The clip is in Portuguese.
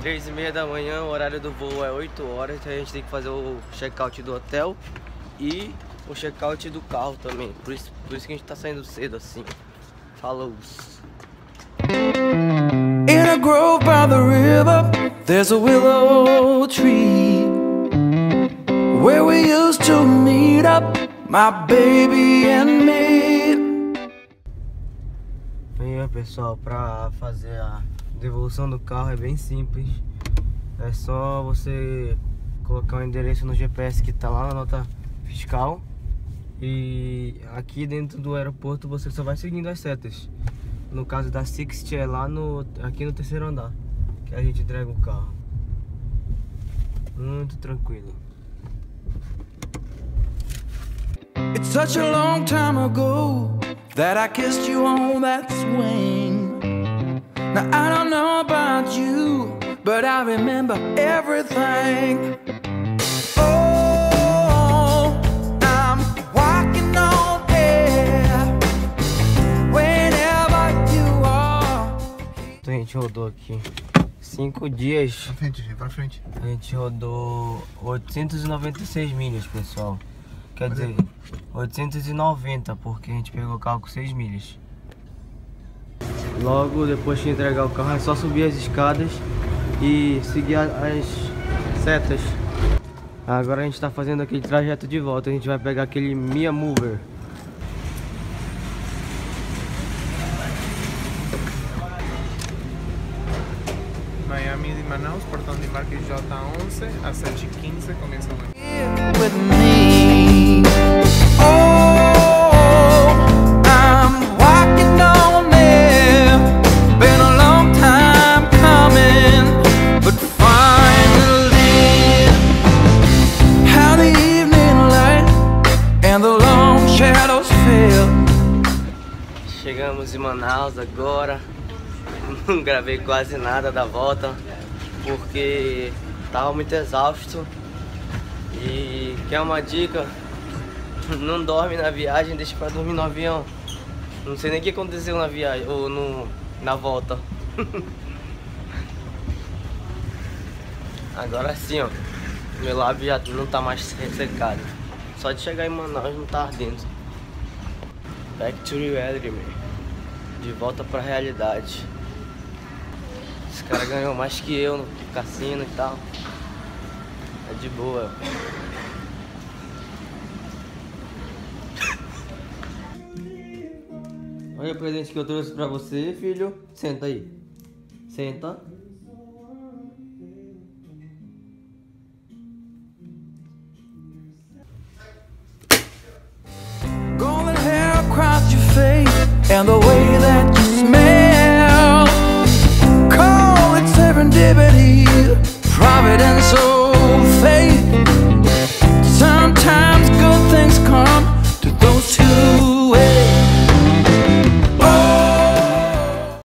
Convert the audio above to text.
3h30 da manhã, o horário do voo é 8 horas, então a gente tem que fazer o check-out do hotel e o check-out do carro também. Por isso que a gente tá saindo cedo assim. Falou! In a grove by the river, there's a willow tree where we used to meet up, my baby and me. Aí, pessoal, pra fazer a devolução do carro é bem simples. É só você colocar o endereço no GPS que tá lá na nota fiscal. E aqui dentro do aeroporto você só vai seguindo as setas. No caso da Sixt é lá aqui no terceiro andar que a gente entrega o carro. Muito tranquilo. It's such a long time ago that I kissed you on that swing. Now I don't know about you, but I remember everything. Oh, I'm walking on air whenever you are. A gente rodou aqui 5 dias. Pra frente, gente, pra frente. A gente rodou 896 milhas, pessoal. Quer dizer, 890, porque a gente pegou o carro com 6 milhas. Logo depois de entregar o carro é só subir as escadas e seguir as setas. Agora a gente está fazendo aquele trajeto de volta. A gente vai pegar aquele Mia Mover. Miami de Manaus, portão de embarque J11, às 7h15 começa o voo. With me. Oh, I'm walking on air. Been a long time coming, but finally, how the evening light and the long shadows fell. Chegamos em Manaus agora. Não gravei quase nada da volta porque tava muito exausto. E quer uma dica? Não dorme na viagem, deixa pra dormir no avião. Não sei nem o que aconteceu na viagem ou na volta. Agora sim, ó, meu lábio já não tá mais ressecado. Só de chegar em Manaus não tá ardendo. Back to reality, man. De volta pra realidade. Esse cara ganhou mais que eu no cassino e tal. É de boa. Olha o presente que eu trouxe pra você, filho. Senta aí. Senta. Golden hair across your face and the way